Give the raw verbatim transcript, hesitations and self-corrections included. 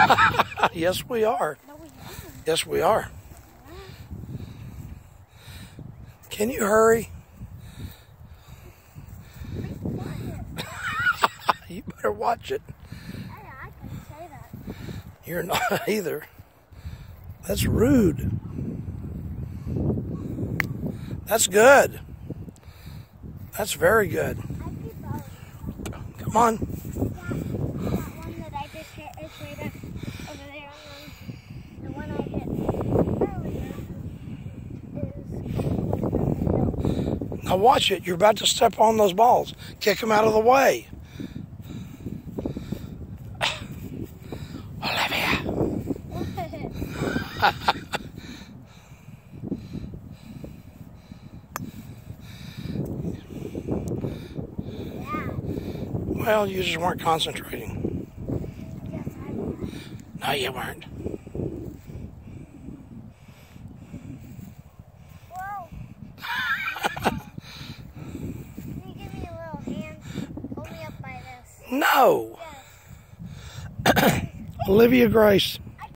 Yes, we are. No, we haven't. Yes, we are. Can you hurry? You better watch it. Hey, I can say that. You're not either. That's rude. That's good. That's very good. I keep going. Come on. That, that one that I just hit is right up over there, and then the one I hit earlier is. Now watch it. You're about to step on those balls. Kick them out of the way. Olivia. Well, you just weren't concentrating. Yes, I was. No, you weren't. Whoa. Can you give me a little hand? Hold me up by this. No. Yes. Olivia Grace.